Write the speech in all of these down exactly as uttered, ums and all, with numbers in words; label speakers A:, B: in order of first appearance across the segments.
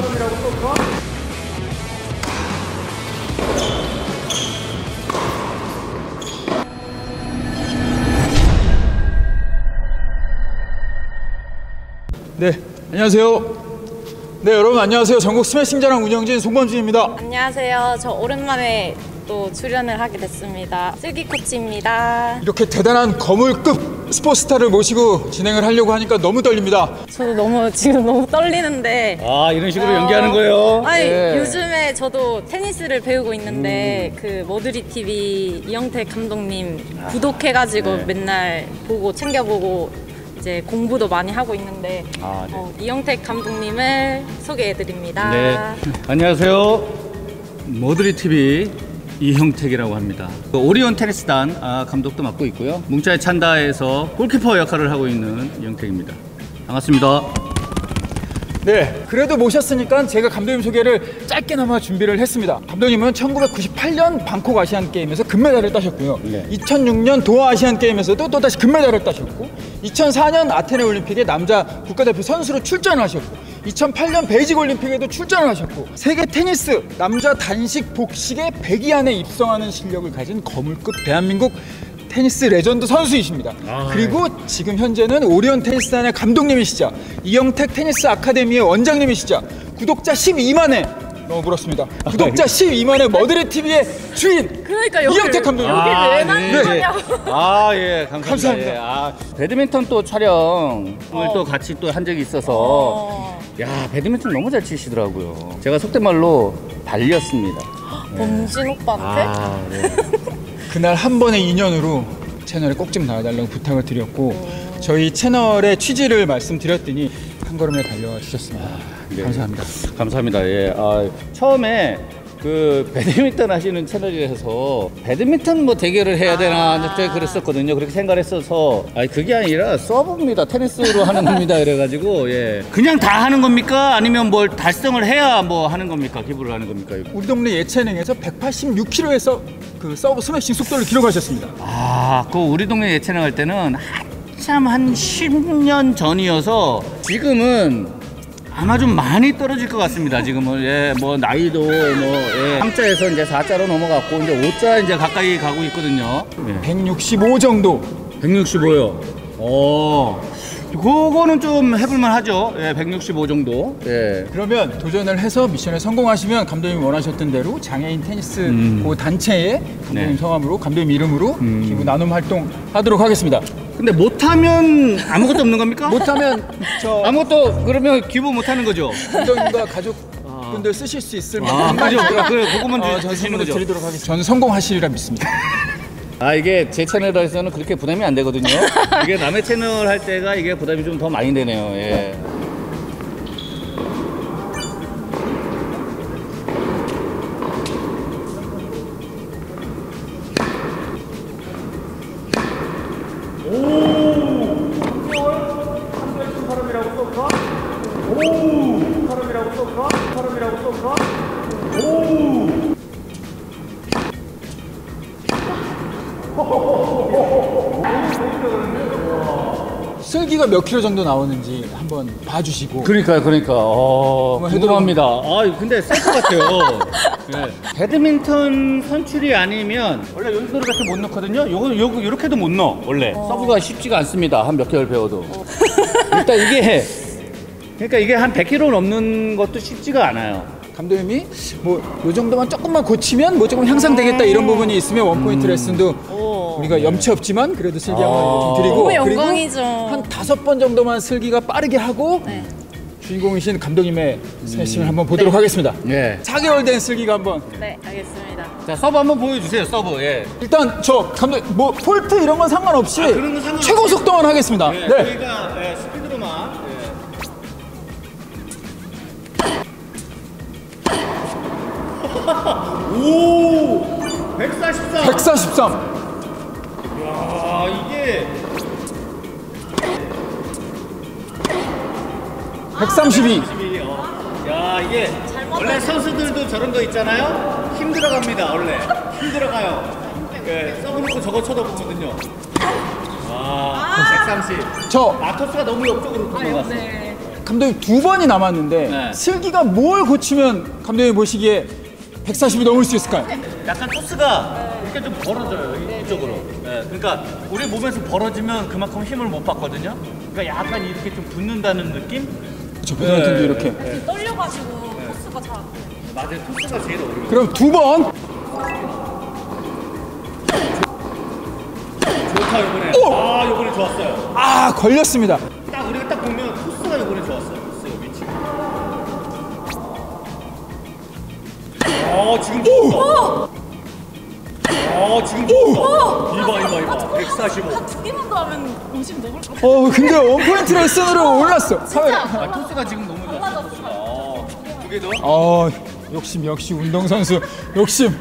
A: 사람이라고 쏠까? 네, 안녕하세요. 네, 여러분 안녕하세요. 전국 스매싱자랑 운영진 송범준입니다.
B: 안녕하세요. 저 오랜만에 또 출연을 하게 됐습니다. 슬기 코치입니다.
A: 이렇게 대단한 거물급 스포츠스타를 모시고 진행을 하려고 하니까 너무 떨립니다.
B: 저도 너무 지금 너무 떨리는데.
C: 아, 이런 식으로 어... 연기하는 거예요?
B: 아니,
A: 네.
B: 요즘에 저도 테니스를 배우고 있는데 음. 그 머드리 티비 이영택 감독님 아, 구독해가지고 네. 맨날 보고 챙겨보고 이제 공부도 많이 하고 있는데 아, 네. 어, 이영택 감독님을 소개해드립니다.
C: 네, 안녕하세요. 머드리 티비 이형택이라고 합니다. 오리온 테니스단 아, 감독도 맡고 있고요. 뭉짜의 찬다에서 골키퍼 역할을 하고 있는 이형택입니다. 반갑습니다.
A: 네, 그래도 모셨으니까 제가 감독님 소개를 짧게나마 준비를 했습니다. 감독님은 천구백구십팔 년 방콕 아시안 게임에서 금메달을 따셨고요. 네. 이천육 년 도하 아시안 게임에서도 또다시 금메달을 따셨고, 이천사 년 아테네 올림픽에 남자 국가대표 선수로 출전하셨고, 이천팔 년 베이징 올림픽에도 출전을 하셨고, 세계 테니스 남자 단식 복식의 백 위 안에 입성하는 실력을 가진 거물급 대한민국 테니스 레전드 선수이십니다. 아, 그리고 네. 지금 현재는 오리온 테니스단의 감독님이시자 이영택 테니스 아카데미의 원장님이시자 구독자 십이만에 너무 부럽습니다. 구독자 십이만의 머드리 티비의 주인
B: 그러니까 여기,
A: 이영택 감독님.
B: 여기
C: 아,
B: 왜 나가냐고.
C: 네. 아, 예, 감사합니다.
A: 감사합니다.
C: 예, 아, 배드민턴 또 촬영을
B: 어.
C: 또 같이 또 한 적이 있어서
B: 어.
C: 야, 배드민턴 너무 잘 치시더라고요. 제가 속된 말로 발렸습니다.
B: 범진 네. 오빠한테?
C: 아, 네.
A: 그날 한 번의 인연으로 채널에 꼭 좀 나와달라고 부탁을 드렸고 오. 저희 채널의 취지를 말씀드렸더니 한 걸음에 달려와 주셨습니다. 아, 네. 감사합니다.
C: 감사합니다. 예. 아, 처음에 그 배드민턴 하시는 채널이라서 배드민턴 뭐 대결을 해야 되나 아 그랬었거든요. 그렇게 생각을 했어서 아니 그게 아니라 서브입니다. 테니스로 하는 겁니다. 이래가지고 예. 그냥 다 하는 겁니까? 아니면 뭘 달성을 해야 뭐 하는 겁니까? 기부를 하는 겁니까?
A: 우리 동네 예체능에서 백팔십육 킬로미터에서 그 서브 스매싱 속도를 기록하셨습니다.
C: 아, 그 우리 동네 예체능 할 때는 한참 한 십 년 전이어서 지금은 아마 좀 많이 떨어질 것 같습니다. 지금은 예, 뭐 나이도 뭐 예, 삼자에서 이제 사자로 넘어갔고 이제 오자 이제 가까이 가고 있거든요. 예.
A: 백육십오 정도.
C: 백육십오요. 어, 그거는 좀 해볼만 하죠. 예, 백육십오 정도. 예.
A: 그러면 도전을 해서 미션에 성공하시면 감독님이 원하셨던 대로 장애인 테니스
C: 음.
A: 그 단체에 감독님 네. 성함으로 감독님 이름으로 음. 기부 나눔 활동 하도록 하겠습니다.
C: 근데 못하면 아무것도 없는 겁니까?
A: 못하면 저
C: 아무것도 그러면 기부 못하는 거죠?
A: 감독님과 가족분들 쓰실 수 있을 만큼
C: 아, 그죠? 그래, 그거만
A: 어,
C: 주시는 거죠?
A: 드리도록 하겠습니다. 저는 성공하시리라 믿습니다.
C: 아, 이게 제 채널에서는 그렇게 부담이 안 되거든요. 이게 남의 채널 할 때가 이게 부담이 좀 더 많이 되네요. 예.
A: 슬기가 몇 킬로 정도 나오는지 한번 봐주시고.
C: 그러니까요, 그러니까. 어, 궁금합니다. 아, 근데 셀 것 같아요. 네. 배드민턴 선출이 아니면 원래 여기서밖에 못 넣거든요. 요거, 요거, 요렇게도 못 넣어, 원래. 어. 서브가 쉽지가 않습니다. 한 몇 개월 배워도. 어. 일단 이게, 그러니까 이게 한 백 킬로그램 넘는 것도 쉽지가 않아요.
A: 감독님이 뭐 요 정도만 조금만 고치면 뭐 조금 향상되겠다 이런 부분이 있으면 원포인트 음. 레슨도 오. 우리가 염치 없지만 그래도 슬기 한번 아. 좀 드리고
B: 너무 영광이죠.
A: 한 다섯 번 정도만 슬기가 빠르게 하고 네. 주인공이신 감독님의 음. 스매싱을 한번 보도록 네. 하겠습니다.
C: 네.
A: 사 개월 된 슬기가 한번.
B: 네, 알겠습니다.
C: 자, 서브 한번 보여주세요. 서브. 예.
A: 일단 저 감독 뭐 폴트 이런 건 상관없이
C: 아, 그런 건 상관없이.
A: 최고 속도만 하겠습니다.
C: 네.
A: 네.
C: 저희가 네, 스피드로만. 네. 오, 백사십삼.
A: 백사십삼.
C: 야, 이게
A: 백삼십이.
C: 야, 이게 원래 선수들도 저런 거 있잖아요. 힘 들어갑니다. 원래 힘 들어가요. 네, 써놓고 저거 쳐다보거든요. 와, 백삼십.
A: 저
C: 아토스가 너무 옆쪽으로 도는 것 같아요.
A: 감독님 두 번이 남았는데
C: 네.
A: 슬기가 뭘 고치면 감독님 보시기에 백사십이 넘을 수 있을까요?
C: 약간 토스가 이렇게 좀 벌어져요, 이쪽으로. 네, 그러니까 우리 몸에서 벌어지면 그만큼 힘을 못 받거든요. 그러니까 약간 이렇게 좀 붙는다는 느낌?
A: 저 배드민턴도
C: 네.
A: 이렇게.
B: 네. 떨려가지고 코스가 잘 안 돼요.
C: 맞아요, 토스가 제일 어려워요.
A: 그럼 두 번.
C: 좋다, 이번에.
A: 오!
C: 아, 이번에 좋았어요.
A: 아, 걸렸습니다.
C: 딱 우리가 딱 보면 토스가 이번에 좋았어요. 토스 위치. 어, 지금 좋았어. 어, 지금 좋았어. 이봐, 이봐, 이봐. 백사십오.
B: 한 두 개만 더 하면 오십 넘을 것 같아요.
A: 어, 근데 원포인트 레슨으로 올랐어. 카메라.
C: 아, 토스가 지금 너무 좋았어. 토스가. 어, 두 개 더?
A: 어, 욕심 역시 운동선수 욕심.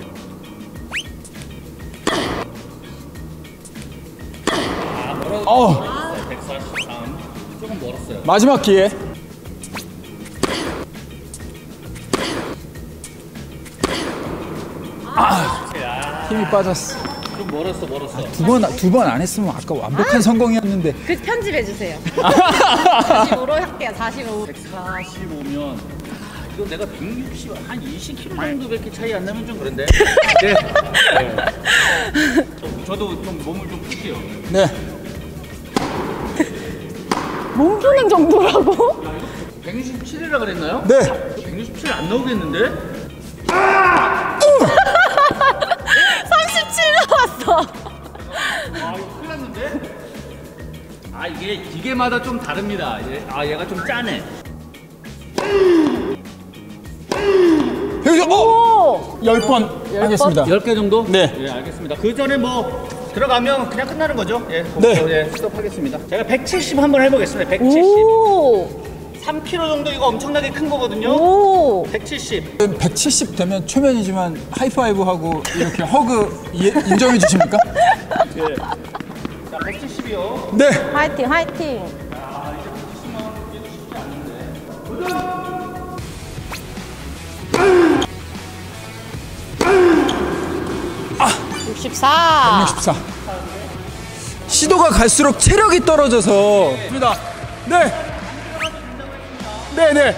A: 어,
C: 백사십삼. 조금 멀었어요.
A: 마지막 기회. 아, 힘이 빠졌어.
C: 좀 멀었어, 멀었어.
A: 두 번 두 번 안 했으면 아까 완벽한 성공이었는데.
B: 그 편집해 주세요. 사십오로 할게요. 사십오.
C: 백사십오면 이거 내가 백육십, 한 이십 킬로그램 정도밖에 차이 안 나면 좀 그런데. 네. 네. 저- 저도 좀 몸을 좀 풀게요.
A: 네.
B: 몸 푸는 정도라고?
C: 백육십칠이라 그랬나요?
A: 네.
C: 백육십칠 안 나오겠는데?
B: 삼십칠 나왔어.
C: 아, 이거 큰일 났는데? 아, 이게 기계마다 좀 다릅니다. 얘- 아, 얘가 좀 짜네.
A: 여기서 어,
B: 오!
A: 열 번 하겠습니다.
C: 열 개 정도?
A: 네.
C: 예, 알겠습니다. 그 전에 뭐 들어가면 그냥 끝나는 거죠? 예,
A: 네.
C: 거기서, 예, 스톱하겠습니다. 제가 백칠십 한번 해보겠습니다. 백칠십.
B: 오!
C: 삼 킬로그램 정도 이거 엄청나게 큰 거거든요.
B: 오!
C: 백칠십.
A: 백칠십 되면 초면이지만 하이파이브 하고 이렇게 허그 이- 인정해 주십니까?
C: 예. 자, 백칠십이요.
A: 네.
B: 화이팅, 화이팅. 육십사.
A: 백육십사. 시도가 갈수록 체력이 떨어져서. 입니다. 네. 네, 네.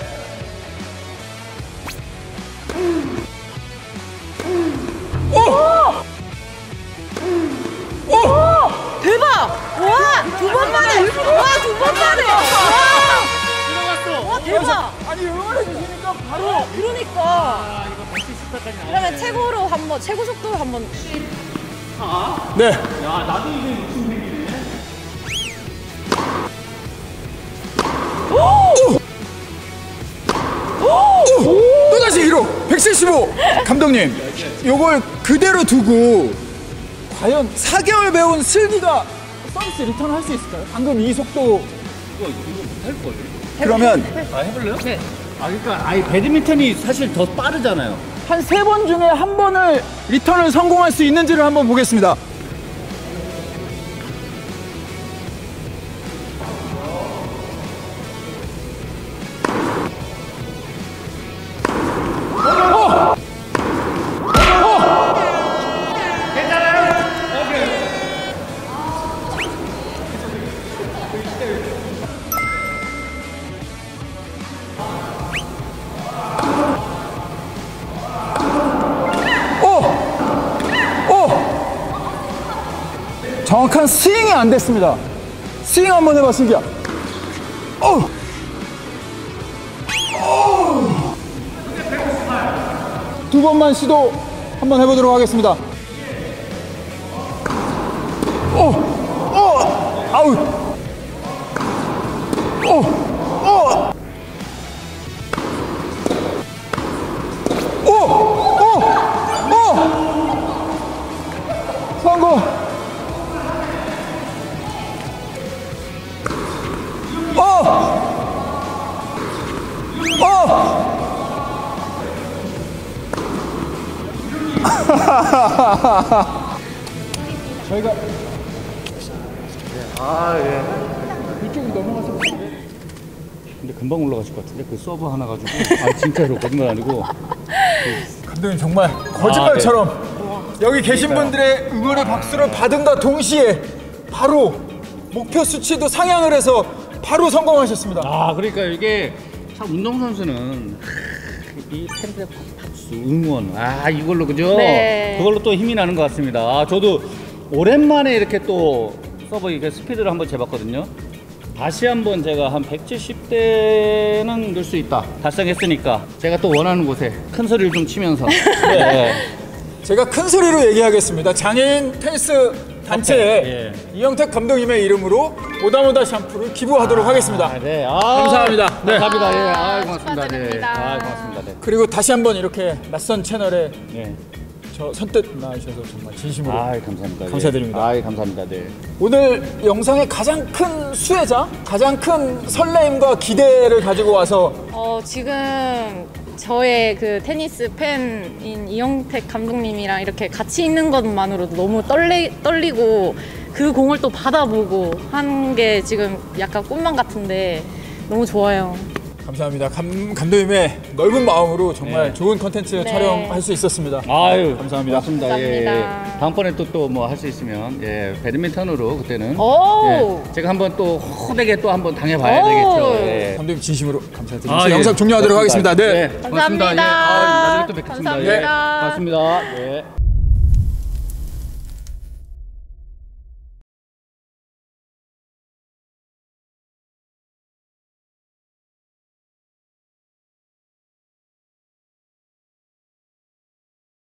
B: 대박! 와! 두 번 만에! 와! 두 번 만에! 와!
C: 들어갔어.
B: 와, 대박!
A: 아니 응원해 주시니까 바로.
B: 어, 그러니까.
C: 아, 이거 백칠십사까지 나와.
B: 그러면 최고로 한번, 최고 속도로 한번.
A: 네.
C: 야, 나도 이게 무슨 생기네.
A: 또다시 기록 백칠십오. 감독님, 요걸 그대로 두고 과연 사 개월 배운 슬기가 서비스 리턴 할 수 있을까요? 방금 이 속도.
C: 이거, 이거 못할걸.
A: 그러면
C: 아, 해볼래요?
B: 네.
C: 아, 그러니까 아니 배드민턴이 사실 더 빠르잖아요.
A: 한 세 번 중에 한 번을 리턴을 성공할 수 있는지를 한번 보겠습니다. 정확한 스윙이 안 됐습니다. 스윙 한번 해봐, 슬기야. 어. 어. 두 번만 시도 한번 해보도록 하겠습니다. 어. 어. 아우. 어. 어. 오! 오! 오! 성공! 어! 어! 저희가
C: 아, 예.
A: 이쪽으로 넘어가서
C: 근데 금방 올라가실 것 같은데 그 서브 하나 가지고. 아, 진짜로 거짓말 아니고.
A: 감독님 정말 거짓말처럼 여기 계신 분들의 응원의 박수를 받은과 동시에 바로 목표 수치도 상향을 해서 바로 성공하셨습니다.
C: 아, 그러니까 이게 참 운동선수는 이 팬들의 박수, 응원, 아 이걸로 그죠?
B: 네.
C: 그걸로 또 힘이 나는 것 같습니다. 아, 저도 오랜만에 이렇게 또 서버 이게 스피드를 한번 재봤거든요. 다시 한번 제가 한 백칠십 대는 넣을 수 있다 달성했으니까 제가 또 원하는 곳에 큰 소리를 좀 치면서 네.
A: 제가 큰 소리로 얘기하겠습니다. 장애인 테니스 단체에
C: 예.
A: 이영택 감독님의 이름으로 오다모다 샴푸를 기부하도록 하겠습니다.
C: 아, 네. 아,
A: 감사합니다. 네.
C: 감사합니다. 예. 아, 고맙습니다. 네.
B: 축하드립니다.
C: 아, 고맙습니다. 네.
A: 그리고 다시 한번 이렇게 낯선 채널에
C: 네.
A: 저 선뜻 나와주셔서 정말 진심으로
C: 아, 감사합니다.
A: 감사드립니다.
C: 예. 아, 감사합니다. 네.
A: 오늘 영상의 가장 큰 수혜자, 가장 큰 설레임과 기대를 가지고 와서
B: 어, 지금 저의 그 테니스 팬인 이영택 감독님이랑 이렇게 같이 있는 것만으로도 너무 떨리, 떨리고 그 공을 또 받아보고 한 게 지금 약간 꿈만 같은데 너무 좋아요.
A: 감사합니다. 감, 감독님의 넓은 마음으로 정말
C: 네.
A: 좋은 컨텐츠
B: 네.
A: 촬영할 수 있었습니다.
C: 아유,
A: 감사합니다.
C: 고맙습니다. 예,
B: 감사합니다.
C: 예. 다음번에 또 또 뭐 할 수 있으면 예, 배드민턴으로 그때는
B: 오!
C: 예, 제가 한번 또 호되게 또 한번 당해봐야
B: 오!
C: 되겠죠. 예.
A: 감독님 진심으로 감사드립니다.
C: 아, 예.
A: 영상 종료하도록
C: 고맙습니다.
A: 하겠습니다. 네.
C: 네, 고맙습니다.
B: 감사합니다.
C: 예. 아, 나중에 또 뵙겠습니다.
B: 감사합니다.
C: 예, 고맙습니다. 예.